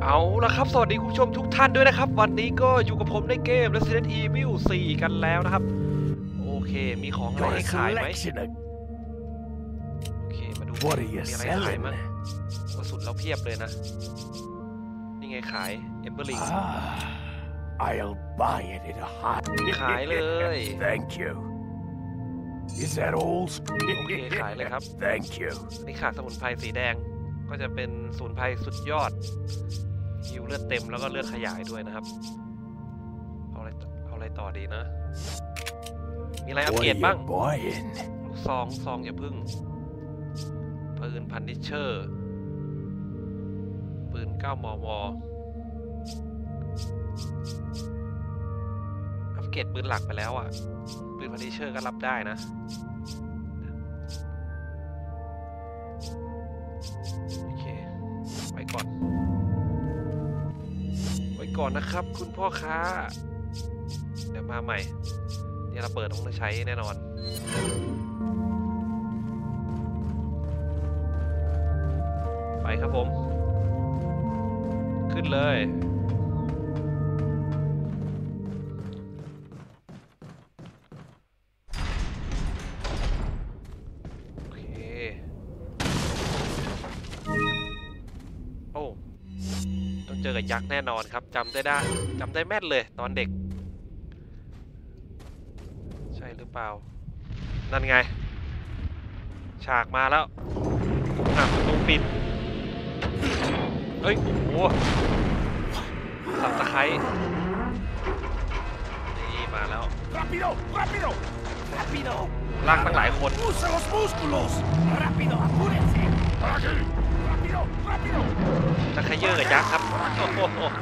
เอาละครับสวัสดีคุณผู้ชมทุกท่านด้วยนะครับวันนี้ก็อยู่กับผมในเกม Resident Evil 4 กันแล้วนะครับโอเคมีของอะไรให้ขายไหมโอเคมาดูมีอะไรขายมั้งกระสุนเราเพียบเลยนะนี่ไงขาย Emberling I'll buy it in a heart ขายเลย Thank you Is that all โอเคขายเลยครับ Thank you นี่ขาดสมุนไพรสีแดงก็จะเป็นสมุนไพรสุดยอดฮิวเลือดเต็มแล้วก็เลือดขยายด้วยนะครับเอาอะไรต่อดีนะมีอะไรอัปเกรดบ้างลูกซองอย่าพึ่งปืนพันนิชเชอร์ปืน 9 มม.อัปเกรดปืนหลักไปแล้วอ่ะปืนพันนิชเชอร์ก็รับได้นะโอเคไว้ก่อนนะครับคุณพ่อค้าเดี๋ยวมาใหม่เนี่ยระเบิดต้องใช้แน่นอนไปครับผมขึ้นเลยโอเคโอ้ต้องเจอกับยักษ์แน่นอนครับจำได้แม่นเลยตอนเด็กใช่หรือเปล่านั่นไงฉากมาแล้วประตูปิดเฮ้ยโอ้โหสับตะไคร้นี่มาแล้วลากตั้งหลายคนจะขยื่นกับยักษ์ครับโอ้โห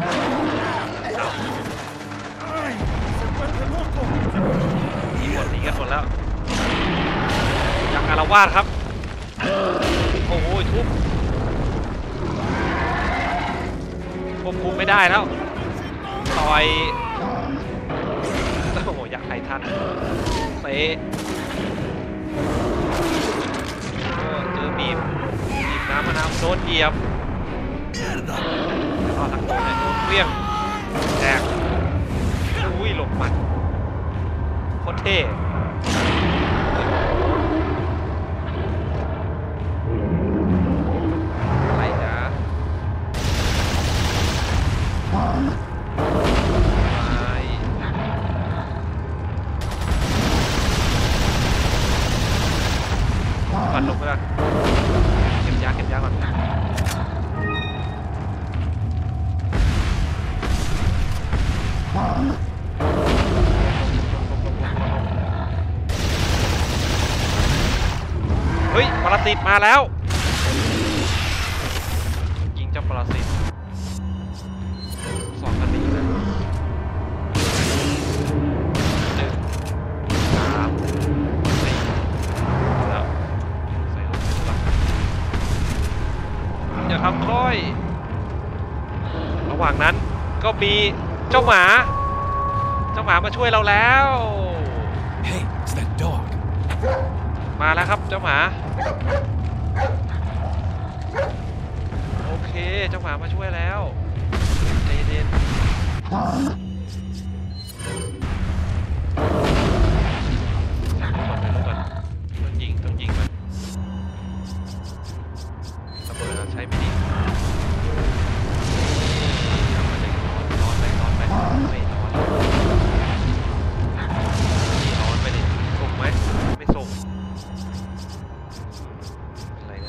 หนีกันหมดแล้วยักษ์อาละวาดครับโอ้โหทุบควบคุมไม่ได้แล้วต่อยโอ้โหยักษ์ไททันเตะเจอบีบน้ำมะนาวโดนเหยียบก็ทั้งตัวเนี่ยโดนเปรี้ยงแตกอุ้ยหลบมันโคตรเท่อะไรนะปัดลงไปละเก็บยาก่อนเฮ้ยปรสิตมาแล้วยิงเจ้าปรสิต2 กันดีเลย1 3 4แล้วใส่ลูกอย่าทำค่อยระหว่างนั้นก็มีเจ้าหมามาช่วยเราแล้ว Hey, it's that dog. มาแล้วครับเจ้าหมาโอเคเจ้าหมามาช่วยแล้วใจเย็นต้องยิงมันระเบิดใช้ไม่ดีนอนไปไม่นอนไปดิส่งไหมไม่ส่งอะไรเนี่ย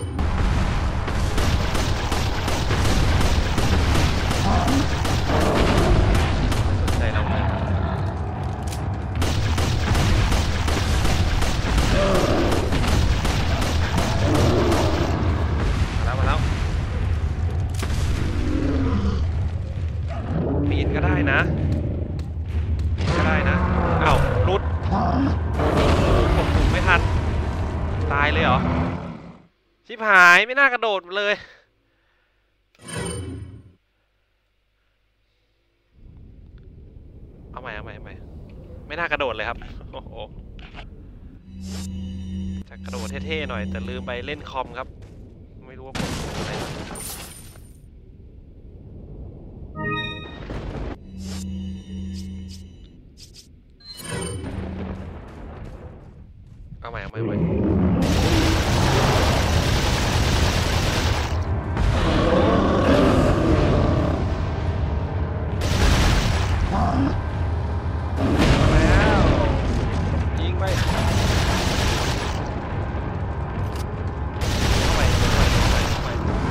สนใจเราเลยมาแล้วปีนก็ได้นะอ้าวรุดผมถูกไม่ทันตายเลยเหรอชิบหายไม่น่ากระโดดเลยเอาใหม่ไม่น่ากระโดดเลยครับโอ้โหจะกระโดดเท่ๆหน่อยแต่ลืมไปเล่นคอมครับไม่รู้ว่าผมอะไร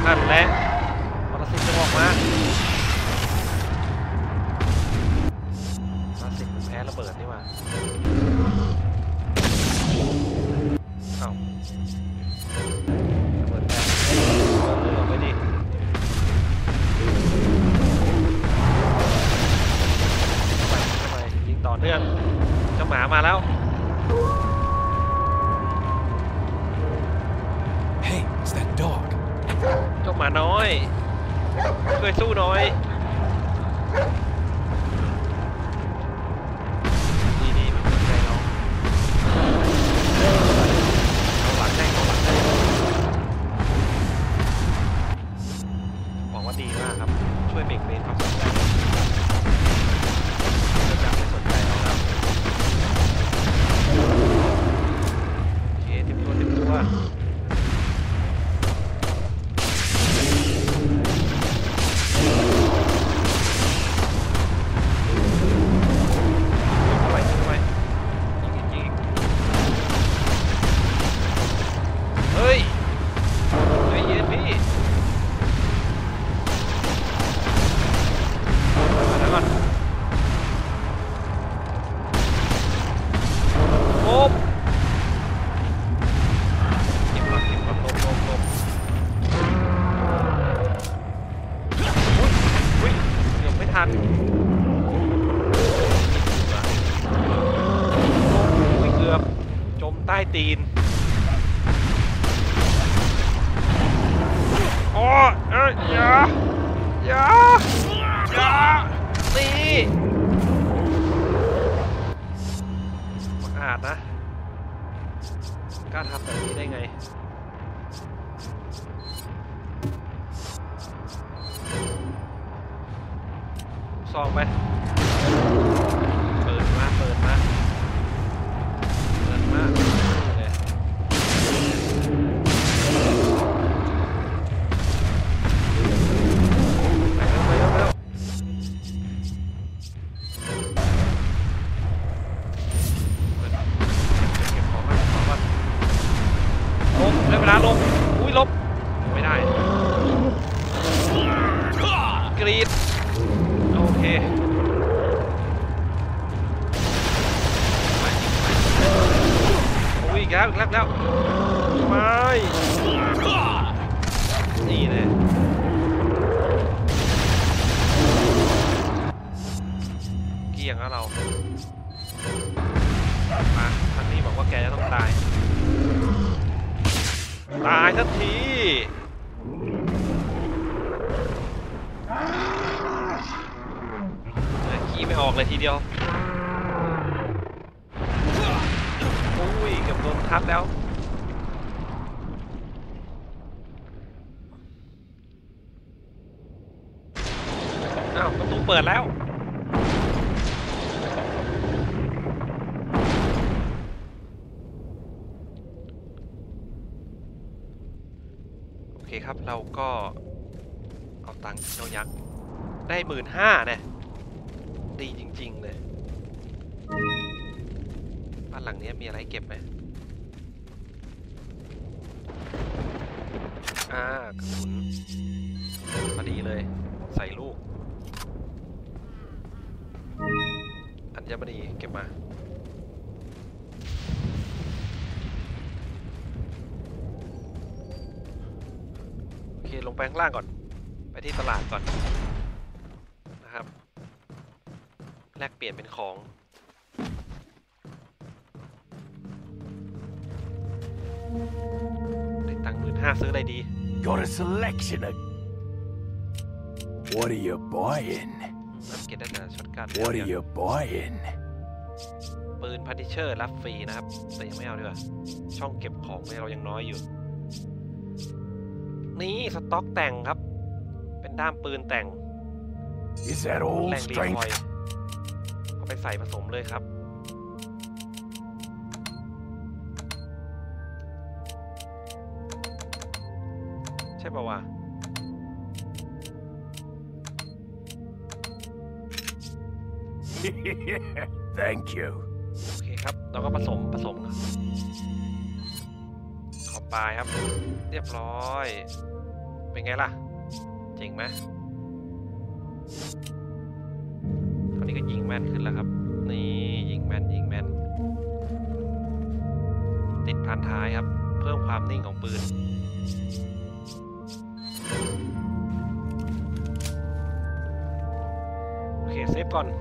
นั่นแหละปรสิตจะออกมาปรสิตมันแพ้ระเบิดนี่มาเอ้าระเบิดแพ้ออกไปดิเข้าไปยิงต่อเนื่องเจ้าหมามาแล้ว Hey, it's that dog. เจ้าหมาน้อยช่วยสู้หน่อยดีๆมันเป็นใจเราเอาหลังได้เอาหลังได้บอกว่าดีมากครับช่วยเบี่ยงเบนความสนใจจะไม่สนใจเราแล้วโอเคเต็มตัวใต้ตีนโอ้อย่านี่บังอาจนะกล้าทำแบบนี้ได้ไงซองไปเปิดมาได้เวลาลบอุ้ยลบไม่ได้กรีดโอเคอุ้ยอีกแล้วไม่นี่เลยเกี่ยงแล้วเรามาทันนี้บอกว่าแกจะต้องตายสักทีขี่ไม่ออกเลยทีเดียวอุ้ยเกือบโดนทับแล้วอ้าวประตูเปิดแล้วโอเคครับเราก็เอาตังค์เจ้ายักษ์ได้15,000เนี่ยดีจริงๆเลยบ้านหลังนี้มีอะไรเก็บไหมกระสุนพอดีเลยใส่ลูกอัญมณีเก็บมาโอเคลงไปข้างล่างก่อนไปที่ตลาดก่อนนะครับแลกเปลี่ยนเป็นของได้ตังค์15,000ซื้ออะไรดี Got a selection of. What are you buying? เก็บได้แต่ช็อตกัน What are you buying? ปืนพันธิเชอร์รับฟรีนะครับแต่ยังไม่เอาดีกว่าช่องเก็บของเรายังน้อยอยู่นี่สต็อกแต่งครับเป็นด้ามปืนแต่ง Is that all แรงรีคอย strength? เอาไปใส่ผสมเลยครับใช่ป่าววะ Thank you. โอเคครับเราก็ผสมขอบปลายครับเรียบร้อยเป็นไงล่ะเจ๋งไหมคราวนี้ก็ยิงแม่นขึ้นแล้วครับนี่ยิงแม่นติดพันท้ายครับเพิ่มความนิ่งของปืนโอเคเซฟก่อน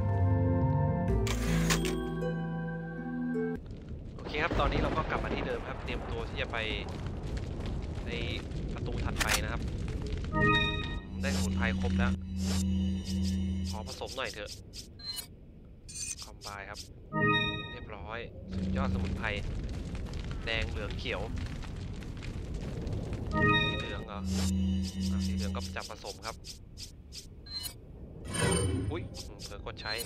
โอเคครับตอนนี้เราก็กลับมาที่เดิมครับเตรียมตัวที่จะไปในประตูถัดไปนะครับได้สมุนไพรครบแล้วขอผสมหน่อยเถอะคอมไบครับเรียบร้อยสุดยอดสมุนไพรแดงเหลืองเขียวสีเหลืองเหรอสีเหลืองก็จับผสมครับอุ้ยเผลอกดใช้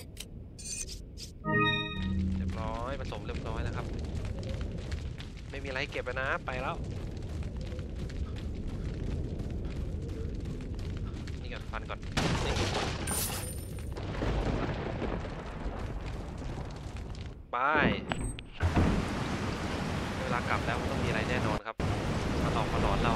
เรียบร้อยผสมเรียบร้อยแล้วครับไม่มีอะไรเก็บแล้วนะไปแล้วนี่ก่อนฟันก่อนนี่ไปเวลากลับแล้วมันต้องมีอะไรแน่นอนครับมาหลอกมาหลอนเรา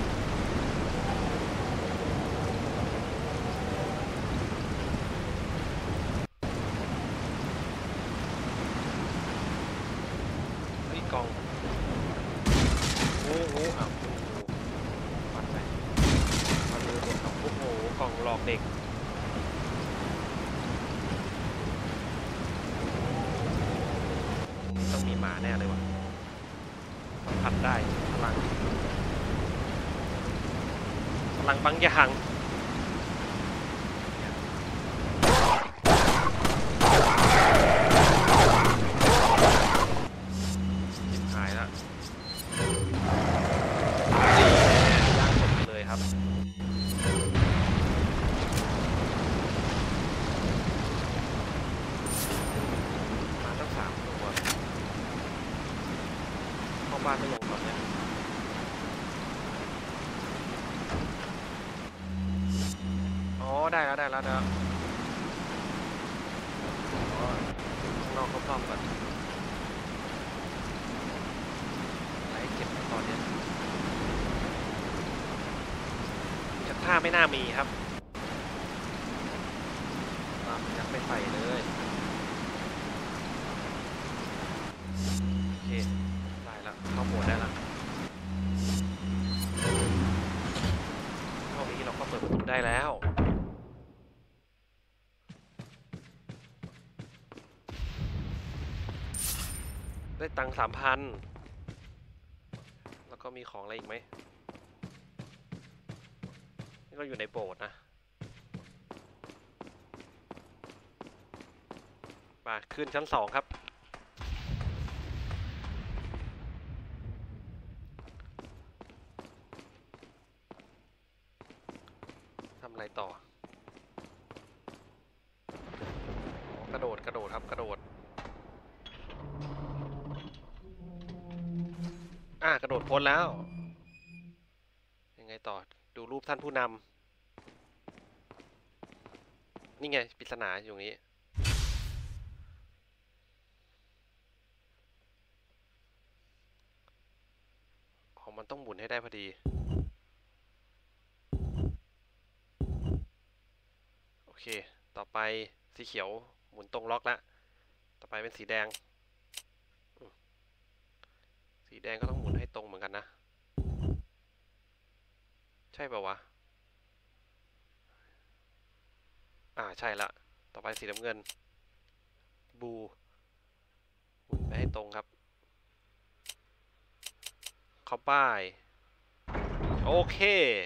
เฮ้ยกล่องโอ้โหอ้าวฟันไปมาดูหมดครับโอ้โหกล่องหลอกเด็กต้องมีหมาแน่เลยวะสัมผัสได้พลังบางอย่างหายแล้วย่างสดเลยครับมาตั้ง3 ตัวเข้าบ้านไม่ลงตอนนี้ได้แล้วข้างนอกเขาซ่อมก่อนอะไรเก็บตอนนี้จะท่าไม่น่ามีครับยังไม่ใส่เลยโอเคได้แล้วเข้าโหมดได้แล้วเท่านี้เราก็เปิดประตูได้แล้วได้ตังค์3,000แล้วก็มีของอะไรอีกไหมนี่ก็อยู่ในโบสถ์นะมาขึ้นชั้น2ครับทำอะไรต่อกระโดดครับกระโดดกระโดดพ้นแล้วยังไงต่อดูรูปท่านผู้นำนี่ไงปริศนาอยู่ตรงนี้มันต้องหมุนให้ได้พอดีโอเคต่อไปสีเขียวหมุนตรงล็อกแล้วต่อไปเป็นสีแดงก็ต้องหมุนให้ตรงเหมือนกันนะใช่ป่าววะใช่ละต่อไปสีน้ำเงินบูหมุนไปให้ตรงครับเข้าป้ายโอเค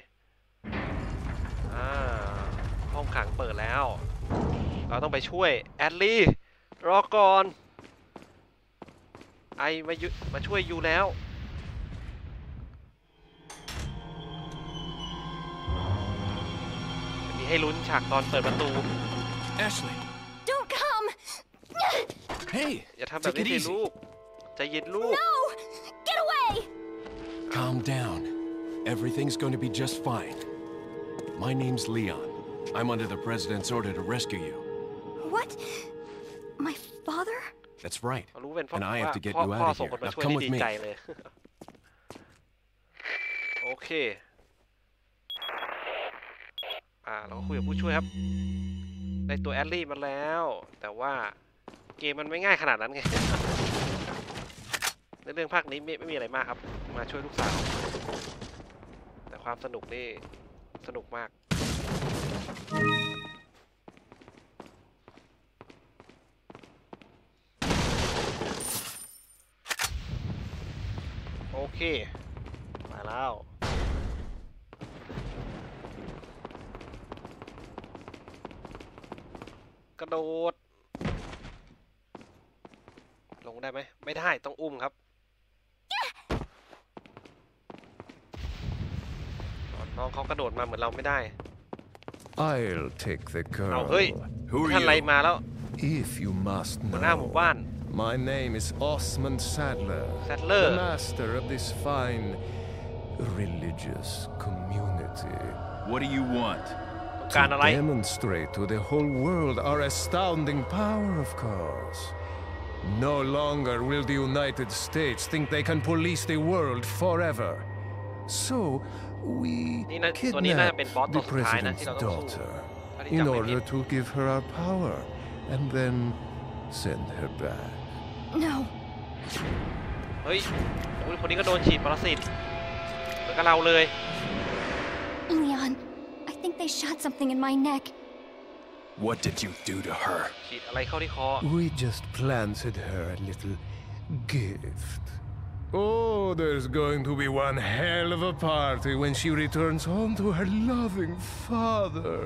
ห้องขังเปิดแล้วเราต้องไปช่วยแอดลี่รอก่อนมาช่วยยูแล้วมีให้ลุ้นฉากตอนเปิดประตู Ashley Don't come Hey อย่าทำแบบนี้สิลูกใจเย็นลูก No Get away Calm down Everything's going to be just fine My name's Leon I'm under the president's order to rescue you What My father That's right รู้เป็น And I have to get you พ่อ out of ส่ง here คนมา Now ช่วย come ที่ with ดี me ใจเลยโอเคเราก็คุยกับผู้ช่วยครับได้ตัวแอลลี่มาแล้วแต่ว่าเกมมันไม่ง่ายขนาดนั้นไง ในเรื่องภาคนี้ไม่มีอะไรมากครับมาช่วยลูกสาวแต่ความสนุกนี่สนุกมากโอเคมาแล้วกระโดดลงได้ไหมไม่ได้ต้องอุ้มครับน้องเขากระโดดมาเหมือนเราไม่ได้ I'll take the เอา girl. เฮ้ย Who are ท่านไร you? มาแล้ว If you must หัวหน้าหมู่บ้าน know, my name is Osmond Sadler, Sadler the master of this fine religious community. What do you want? ต้องการอะไร Demonstrate to the whole world our astounding power, of course. No longer will the United States think they can police the world forever. So, we ตัวนี้น่าจะเป็น kidnapped บอสตัว the สุดท้ายนะที่ president's เราต้องสู้ daughter ถ้าที่ in จำไม่ผิ order ด to give her our power and then send her back. No. เฮ้ยคนนี้ก็โดนฉีดปรสิตเหมือนกับเราเลย Leon, I think they shot something in my neck. What did you do to her? ฉีดอะไรเข้าที่คอ We just planted her a little gift. Oh, there's going to be one hell of a party when she returns home to her loving father.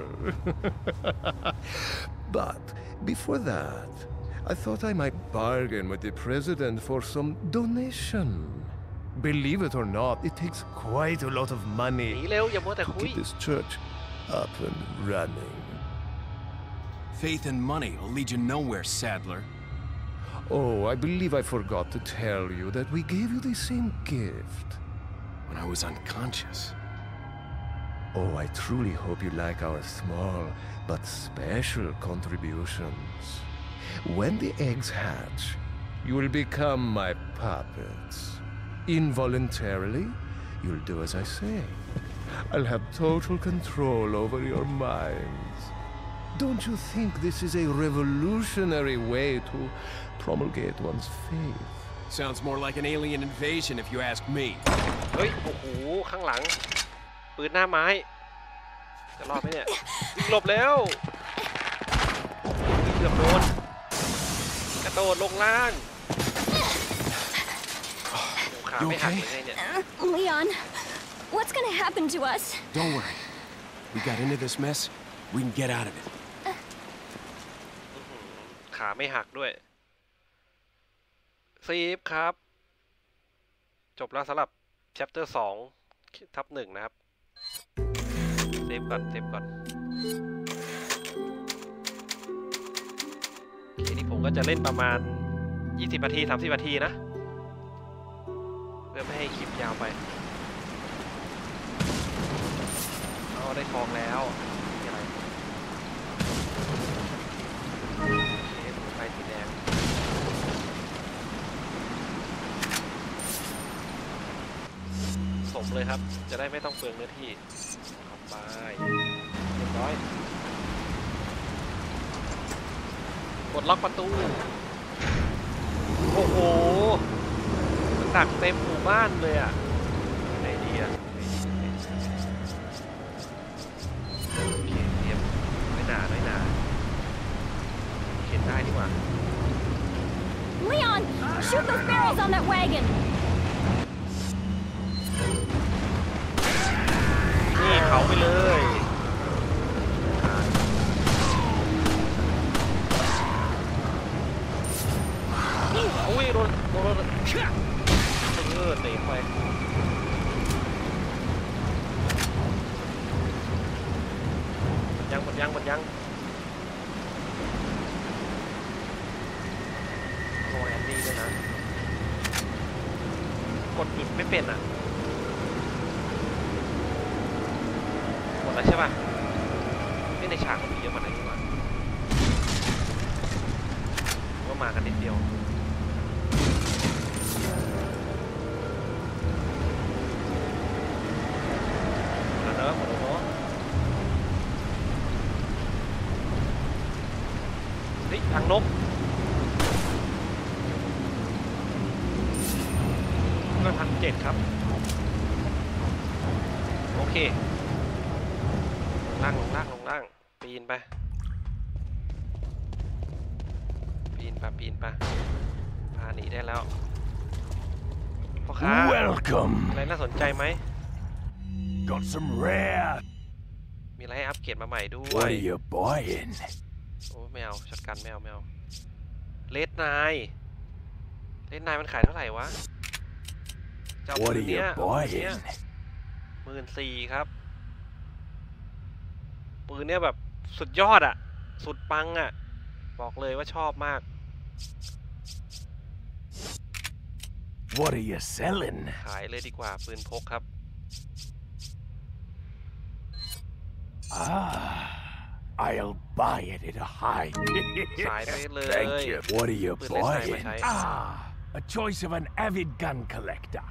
But before that, I thought I might bargain with the president for some donation. Believe it or not, it takes quite a lot of หนี money เร็วอย่ามัวแต่ to คุย keep this church up and running. Faith and money will lead you nowhere, Sadler. Oh, I believe I forgot to tell you that we gave you the same gift. When I was unconscious. Oh, I truly hope you like our small but special contributions. When the eggs hatch, you will become my puppets. Involuntarily, you'll do as I say. I'll have total control over your minds. Don't you think this is a revolutionary way to promulgate one's faith? Sounds more like an alien invasion if you ask me. เฮ้ยโอ้โหข้างหลังปืนหน้าไม้จะรอดไหมเนี่ยวิ่งหลบแล้วเกือบโดนกระโดดลงล่างขาไม่หักเลยเนี่ย Leon, what's gonna happen to us? Don't worry. We got into this mess. We can get out of it. ขาไม่หักด้วยซีฟครับจบแล้วสำหรับ chapter 2/1 นะครับเซฟก่อนทีนี้ผมก็จะเล่นประมาณ20 นาที 30 นาทีนะเพื่อไม่ให้คลิปยาวไปเอาได้ทองแล้วมีอะไรไฟสีแดงสมเลยครับจะได้ไม่ต้องเปลืองเนื้อที่เข้าไปเรียบร้อยกดล็อกประตูโอ้โหตักเต็มหมู่บ้านเลยอ่ะไอเดียโอเคเรียบไม่หนาเขียนได้ดีกว่า Leon, shoot those barrels on that wagon. นี่เขาไปเลยโอ้ยโดนเตะไปหมดยังโอ้ยอันนี้ด้วยนะกดหยุดไม่เป็นอ่ะหมดแล้วใช่ป่ะไม่ในฉากมันมีเยอะกว่านั้นดีกว่าก็มากันนิดเดียวหมดแล้วเนอะนกก็1,700ครับโอเคลงล่างปีนไปพาหนีได้แล้วพ่อค้า Welcome. อะไรน่าสนใจไหม Got some rare. มีอะไรให้อัปเกรดมาใหม่ด้วย What are you buying? โอ้ไม่เอาช็อตกันไม่เอาเลดนายมันขายเท่าไหร่วะเจ้า What ปื are นเนี้ you ย buying? 14,000ครับปืนเนี้ยแบบสุดยอดอะสุดปังอะบอกเลยว่าชอบมาก What are you selling? ขายเลยดีกว่าปืนพกครับ I'll buy it at a high. ขายไปเลย Thank you. What are you ปืนเล่นไหนมา buying? ใช้ A choice of an avid gun collector.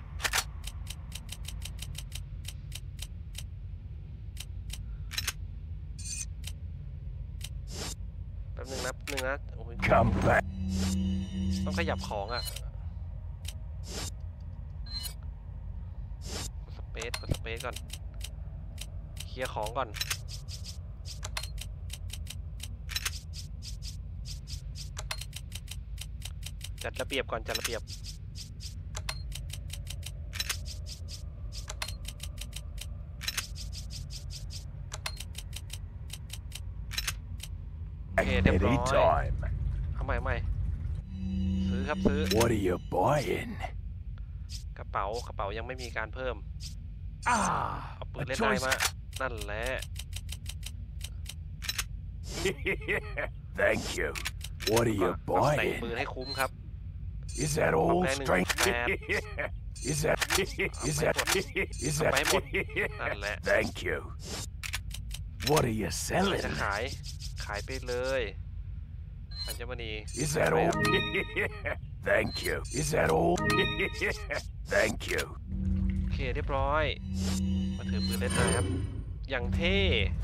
แป๊บนึงนะโอ้ย Come back. ต้องขยับของอะกดสเปซก่อนเคลียร์ของก่อนจัดระเบียบก่อนโอเคเรียบร้อย Anytime. เอาใหม่ซื้อครับซื้อ What are you buying? กระเป๋ายังไม่มีการเพิ่มเอาปืน A เล่นได้ choice. มานั่นแหละ Thank you. What are you ต้องแต่ง buying? ปืนให้คุ้มครับ Is that all Okay, strength? bad. Is that? Is that? Is that? Bye, bye. Nalla. Thank you. What are you ใคร selling? จะขายไปเลยปัญจมณี Is that all? Thank you. Is that all? Thank you. โอเคเรียบร้อยมาถือปืนเล่นได้ครับอย่างเท่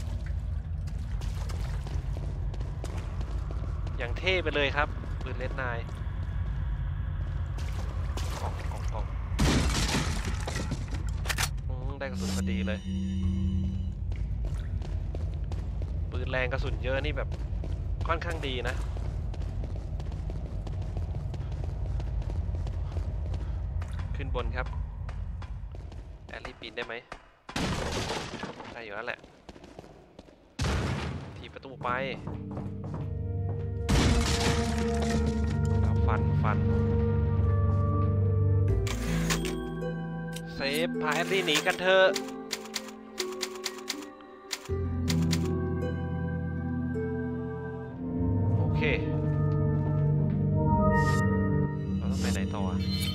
ไปเลยครับปืนเล่นนายกล่องได้กระสุนพอดีเลยปืนแรงกระสุนเยอะนี่แบบค่อนข้างดีนะขึ้นบนครับแอลลี่ปีนได้ไหมได้อยู่แล้วแหละทีประตูไปแล้วฟันเซฟพาแอลลี่หนีกันเถอะโอเคเราต้องไปไหนต่อ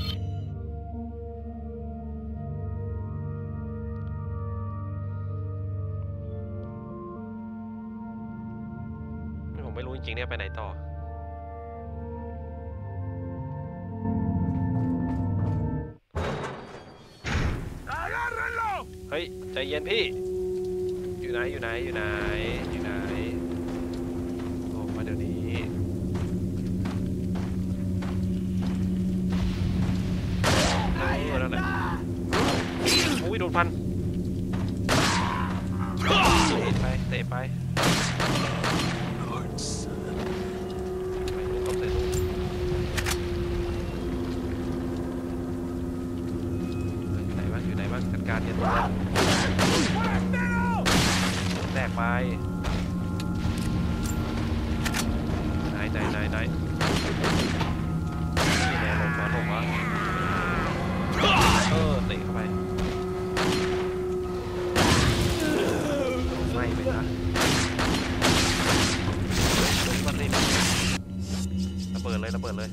ผมไม่รู้จริงๆเนี่ยไปไหนต่อเฮ้ยใจเย็นพี่อยู่ไหนโอ้มาเดี๋ยวนี้นั่นแหละโอ้ยโดนฟันเตะไปอยู่ไหนบ้างจัดการเนี่ยตัวแตกไปไหนนี่แน่ลงวะเตะเข้าไปไม่ไปนะมันรีบระเบิดเลย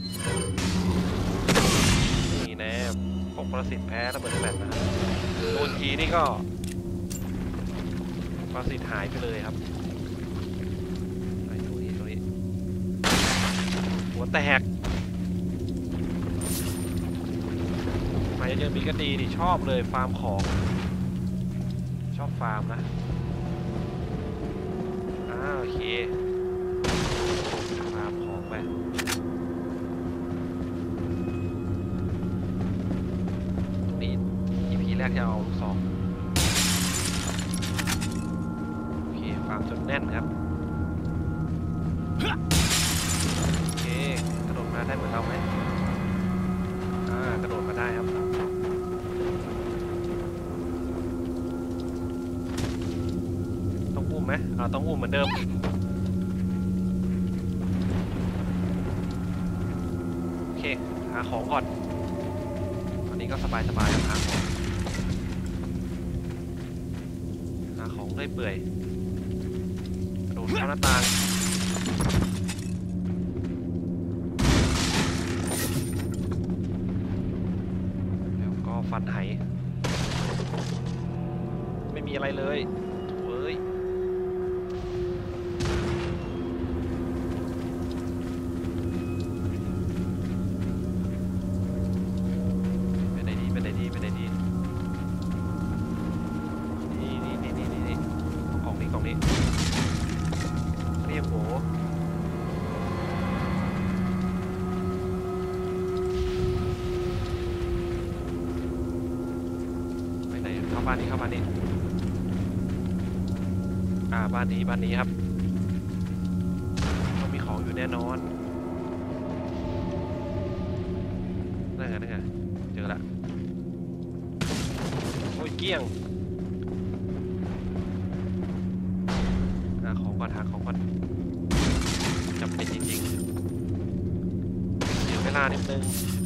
นี่แน่ปกประสิทธิ์แพ้ระเบิดแบบนะโดนทีนี่ก็ประสิทธิ์หายไปเลยครับไอ้ตัวนี้หัวแตกมาเยอะๆมีก็ดีดิชอบเลยฟาร์มของชอบฟาร์มนะโอเคฟาร์มรับของไปตรงนี้ EP แรกจะเอาลูกซองโอเคฟาร์มจนแน่นครับโอเคกระโดดมาได้เหมือนเราไหมกระโดดมาได้ครับต้องอุ้มไหมต้องอุ้มเหมือนเดิมโอเคหาของก่อนตอนนี้ก็สบายครับหาของได้เปื่อยกระโดดเข้าหน้าต่างแล้วก็ฟันไหไม่มีอะไรเลยเว้ยไปไหนดีนี่กล่องนี้เรียกโหไปไหนเข้าบ้านนี้บ้านนี้ครับต้องมีของอยู่แน่นอนนั่นไงเจอละโอ้ยเกี้ยงหาของก่อนจำเป็นจริงๆเดี๋ยวเวลานิดนึง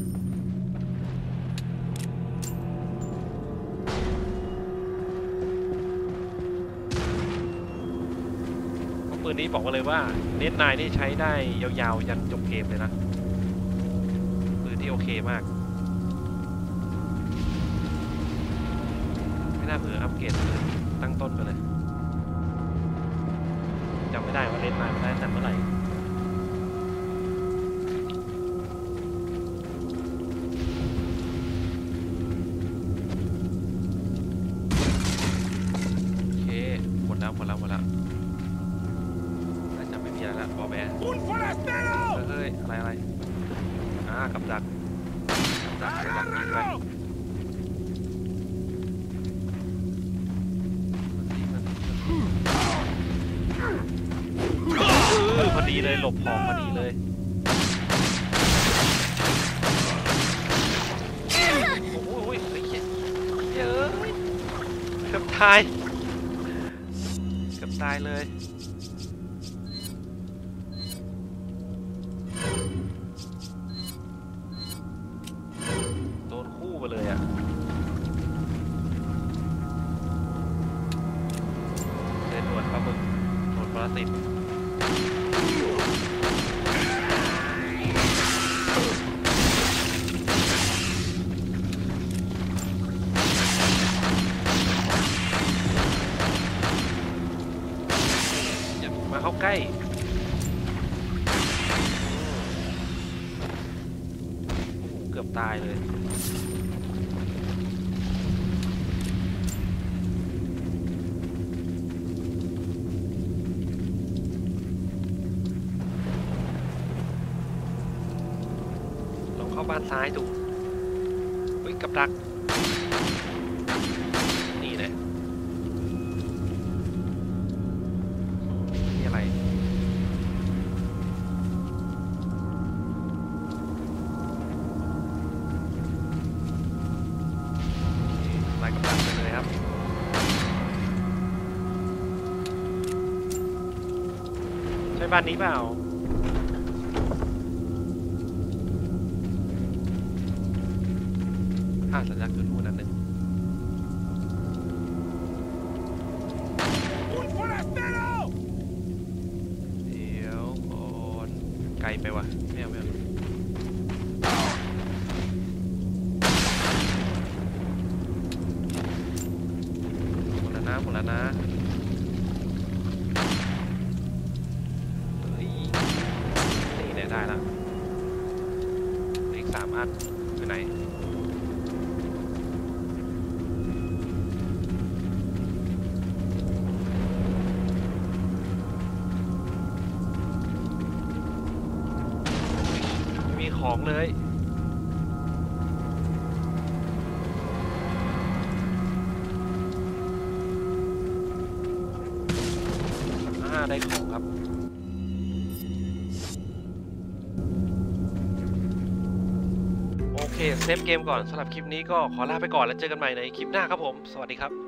ปืนนี้บอกมาเลยว่าเน็ต9นี่ใช้ได้ยาวๆยันจบเกมเลยนะปืนที่โอเคมากไม่น่าเผื่ออัปเกรดปืนตั้งต้นไปเลยจำไม่ได้ว่าเน็ต9มันได้แต่เมื่อไหร่โอเคหมดแล้วบอแบร์เฮ้ยอะไรกับดักยิงไปพอดีเลยหลบของพอดีเลยโอ้ยเยอะเกือบตายเลยเลยอ่ะเดินหนวดปลาหมึกหนวดปลาติดอย่ามาเข้าใกล้เกือบตายเลยเข้าบ้านซ้ายดูเฮ้ยกับดักนี่แหละนี่อะไรไล่กับดักไปเลยครับใช่บ้านนี้เปล่าสัญลักษณ์จุดนู่นนั่นหนึ่งเดี๋ยวก่อนไกลไปวะไม่เอาหมดแล้วนะเฮ้ยนี่เนี่ยได้แล้วอีก3 อันไปไหนของเลยได้ของครับโอเคเซฟเกมก่อนสำหรับคลิปนี้ก็ขอลาไปก่อนแล้วเจอกันใหม่ในคลิปหน้าครับผมสวัสดีครับ